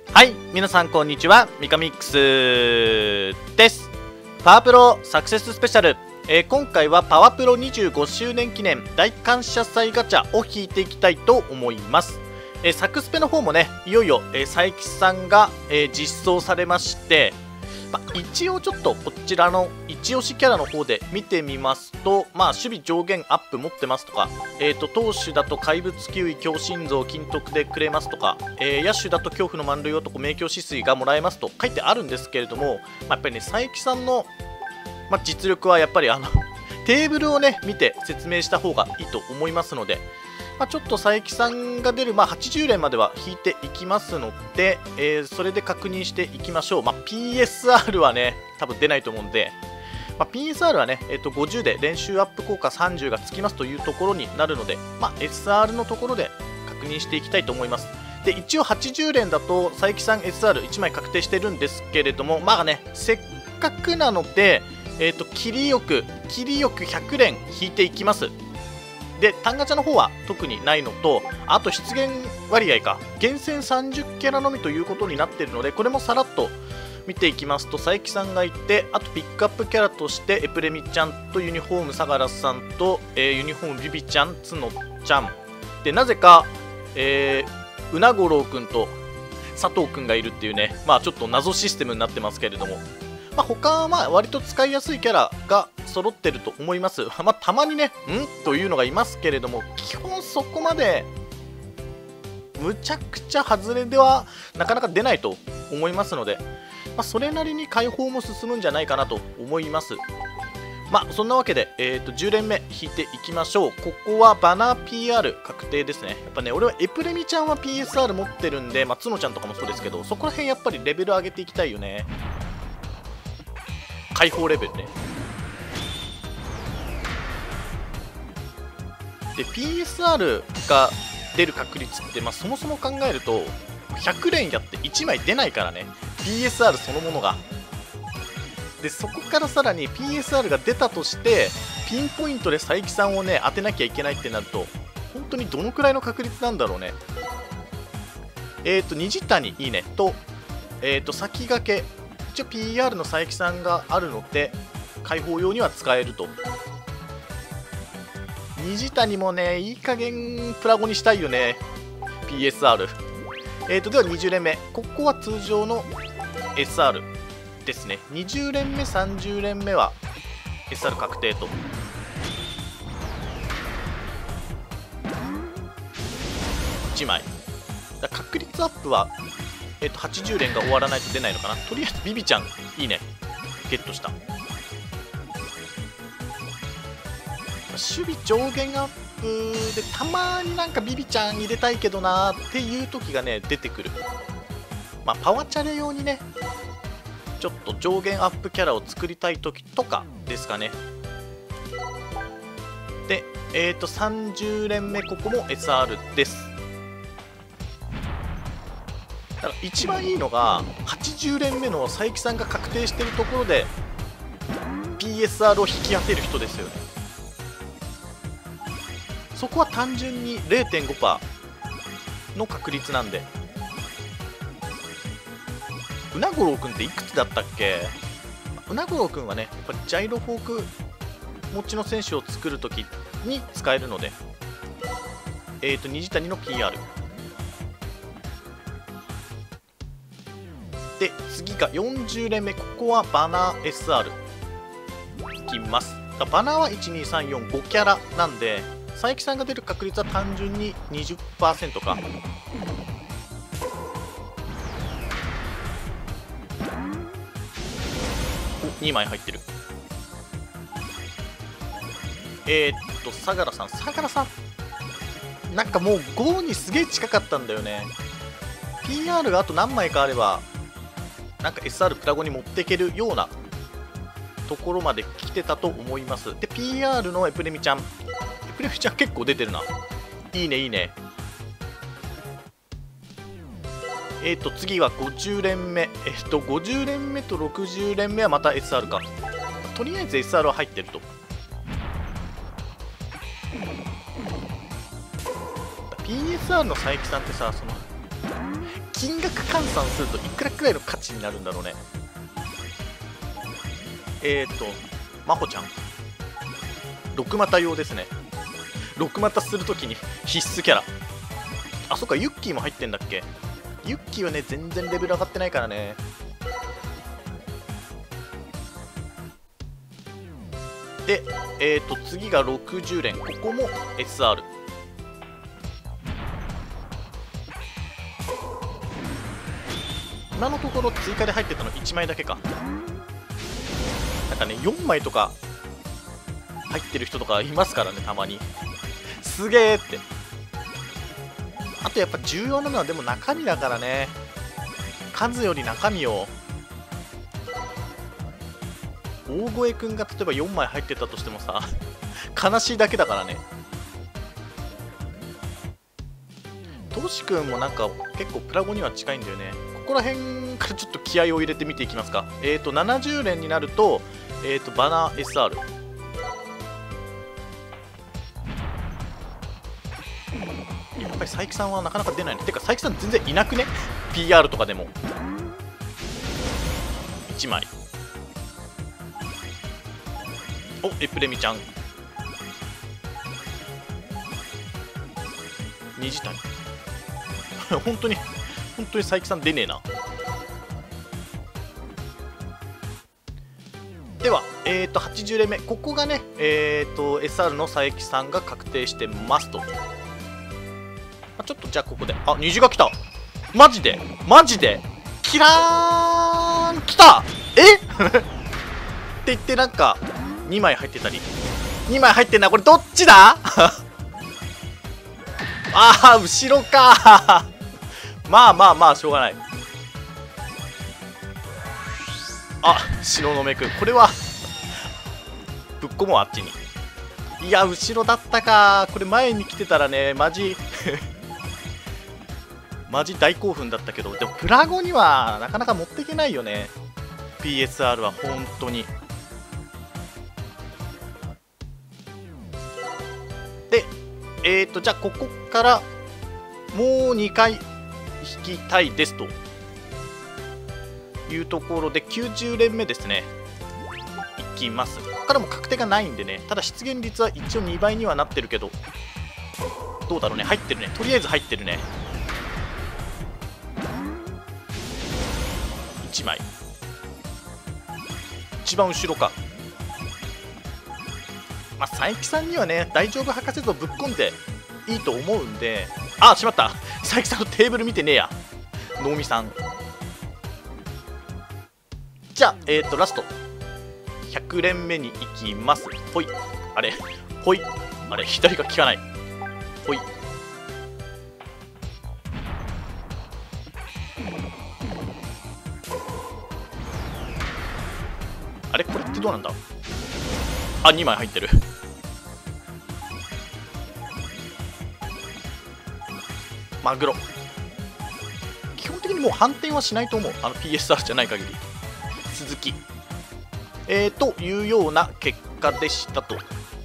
はい、皆さんこんにちは、ミカミックスです。パワープロサクセススペシャル、今回はパワープロ25周年記念大感謝祭ガチャを引いていきたいと思います。サクスペの方もね、いよいよ、佐伯さんが、実装されまして、一応ちょっとこちらの一押しキャラの方で見てみますと、守備上限アップ持ってますとか、投手だと怪物球威強心臓金徳でくれますとか、野手だと恐怖の満塁男明鏡止水がもらえますと書いてあるんですけれども、やっぱりね、佐伯さんの、実力はやっぱりテーブルをね見て説明した方がいいと思いますので、ちょっと佐伯さんが出る、80連までは引いていきますので、それで確認していきましょう。PSR はね、多分出ないと思うんで、PSR はね、50で練習アップ効果30がつきますというところになるので、SR のところで確認していきたいと思います。で、一応80連だと佐伯さん SR1 枚確定してるんですけれども、せっかくなので、切りよく100連引いていきます。で、単ガチャの方は特にないのと、あと出現割合か、厳選30キャラのみということになっているので、これもさらっと見ていきますと、佐伯さんがいて、あとピックアップキャラとして、エプレミちゃんとユニフォーム相良さんと、ユニフォームビビちゃん、つのちゃん。で、なぜか、うなごろうくんと佐藤くんがいるっていうね、ちょっと謎システムになってますけれども、他は割と使いやすいキャラが揃ってると思います。たまにね、というのがいますけれども、基本そこまでむちゃくちゃ外れではなかなか出ないと思いますので、それなりに解放も進むんじゃないかなと思います。そんなわけで、10連目引いていきましょう。ここはバナー PR 確定ですね。やっぱね、俺はエプレミちゃんは PSR 持ってるんで、つのちゃんとかもそうですけど、そこら辺やっぱりレベル上げていきたいよね。解放レベルね。で PSR が出る確率って、そもそも考えると100連やって1枚出ないからね、 PSR そのものが。でそこからさらに PSR が出たとしてピンポイントで佐伯さんをね当てなきゃいけないってなると、本当にどのくらいの確率なんだろうね。虹谷いいねと、先駆け一応 PR の佐伯さんがあるので開放用には使えると。虹谷もね、いい加減プラゴにしたいよね、 PSR。では20連目、ここは通常の SR ですね。20連目30連目は SR 確定と。1枚だ、確率アップは80連が終わらないと出ないのかな。とりあえずビビちゃんいいね、ゲットした。守備上限アップでたまになんかビビちゃん入れたいけどなーっていう時がね出てくる。パワチャレ用にねちょっと上限アップキャラを作りたい時とかですかね。で30連目ここも SR です。だから一番いいのが80連目の佐伯さんが確定してるところで PSR を引き当てる人ですよね。そこは単純に 0.5% の確率なんで。うなごろうくんっていくつだったっけ。うなごろうくんはねやっぱりジャイロフォーク持ちの選手を作るときに使えるので、虹谷の PR で、次が40連目、ここはバナー SR いきます。バナーは12345キャラなんで、佐伯さんが出る確率は単純に 20% か。お、2枚入ってる。相良さんなんかもう5にすげえ近かったんだよね。 PR があと何枚かあればなんか SR プラゴに持っていけるようなところまで来てたと思います。で PR のエプレミちゃん結構出てるな。いいねいいね。次は50連目。50連目と60連目はまた SR か。とりあえず SR は入ってると。PSR の佐伯さんってさ、その金額換算するといくらくらいの価値になるんだろうね。まほちゃん6股用ですね。6股するときに必須キャラ。あ、そっか、ユッキーも入ってんだっけ。ユッキーはね全然レベル上がってないからね。で次が60連、ここも SR。 今のところ追加で入ってたの1枚だけか。なんかね4枚とか入ってる人とかいますからね、たまに。すげーって。あとやっぱ重要なのはでも中身だからね。数より中身を。大越くんが例えば4枚入ってたとしてもさ悲しいだけだからね。トシくんもなんか結構プラゴには近いんだよね。ここら辺からちょっと気合を入れて見ていきますか。70連になるとバナー SR。 やっぱり佐伯さんはなかなか出ないね。てか佐伯さん全然いなくね PR とかでも。1枚。お、エプレミちゃん。虹谷本当に佐伯さん出ねえな。では80連目、ここがねSR の佐伯さんが確定してますと。ちょっとじゃあここで、あ、虹が来た。マジでキラーン来た。えって言ってなんか2枚入ってたり、2枚入ってんな。これどっちだああ、後ろかまあしょうがない。あ、東雲くん、これはぶっこもう、あっちに。いや、後ろだったか。これ前に来てたらね、マジ大興奮だったけど、でもプラゴにはなかなか持っていけないよね、 PSR は本当に。でじゃあここからもう2回引きたいですというところで、90連目ですね、いきます。ここからも確定がないんでね。ただ出現率は一応2倍にはなってるけど、どうだろうね。入ってるね、とりあえず入ってるね。1枚、一番後ろか。まあ、佐伯さんにはね、大丈夫博士像ぶっ込んでいいと思うんで。あ、しまった、佐伯さんのテーブル見てねえや、能見さん。じゃあラスト100連目に行きます。ほい、あれほい、あれ左が効かない。ほい、あれこれってどうなんだ。あ、2枚入ってる。マグロ、基本的にもう反転はしないと思う、PSR じゃない限り。続きというような結果でしたと。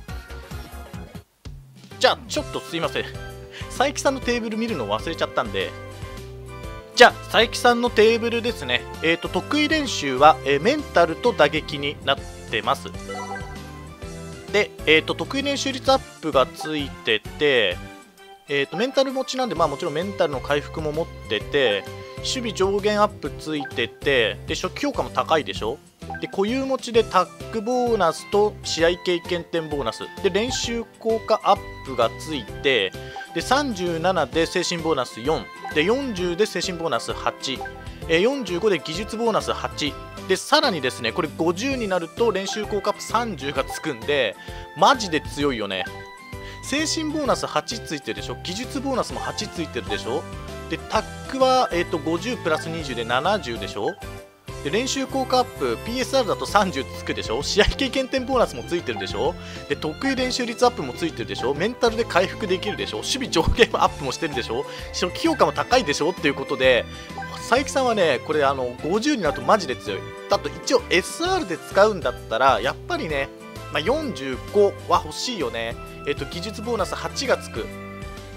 じゃあちょっとすいません、佐伯さんのテーブル見るの忘れちゃったんで、じゃあ佐伯さんのテーブルですね。得意練習は、メンタルと打撃になってます。で、得意練習率アップがついてて、メンタル持ちなんで、まあもちろんメンタルの回復も持ってて、守備上限アップついてて、で初期評価も高いでしょ。で固有持ちでタッグボーナスと試合経験点ボーナスで練習効果アップがついて、で37で精神ボーナス4で40で精神ボーナス8、45で技術ボーナス8で、さらにですねこれ50になると練習効果アップ30がつくんで、マジで強いよね。精神ボーナス8ついてるでしょ、技術ボーナスも8ついてるでしょ。でタッグは、50プラス20で70でしょ。で練習効果アップ PSR だと30つくでしょ。試合経験点ボーナスもついてるでしょ。で得意練習率アップもついてるでしょ。メンタルで回復できるでしょ。守備上限アップもしてるでしょ。初期評価も高いでしょっていうことで、佐伯さんはねこれ50になるとマジで強い。あと一応 SR で使うんだったらやっぱりね、45は欲しいよね。技術ボーナス8がつく。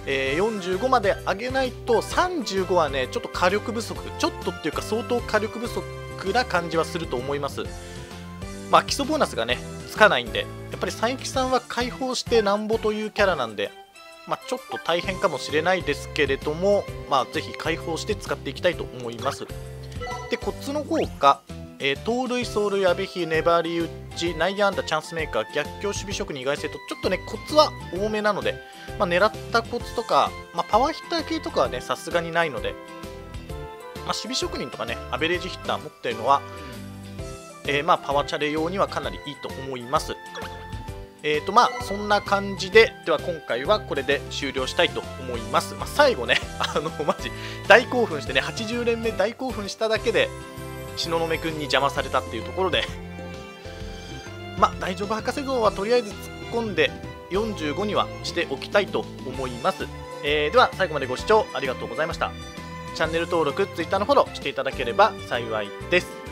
45まで上げないと35はねちょっと火力不足、ちょっとっていうか相当火力不足な感じはすると思います。まあ基礎ボーナスがねつかないんで、やっぱり佐伯さんは解放してなんぼというキャラなんで、まあ、ちょっと大変かもしれないですけれども、まあ、ぜひ解放して使っていきたいと思います。でコツの方が、盗塁、走塁、阿部比、粘り打ち、内野安打、チャンスメーカー、逆境、守備職人、意外性と、ちょっとねコツは多めなので、まあ、狙ったコツとか、まあ、パワーヒッター系とかはねさすがにないので、まあ、守備職人とかねアベレージヒッター持っているのは、まあパワーチャレ用にはかなりいいと思います。まあそんな感じで、では今回はこれで終了したいと思います。まあ、最後ねマジ大興奮してね、80連目大興奮しただけで東雲くんに邪魔されたっていうところでまあ大丈夫博士号はとりあえず突っ込んで45にはしておきたいと思います。では最後までご視聴ありがとうございました。チャンネル登録、Twitter のフォローしていただければ幸いです。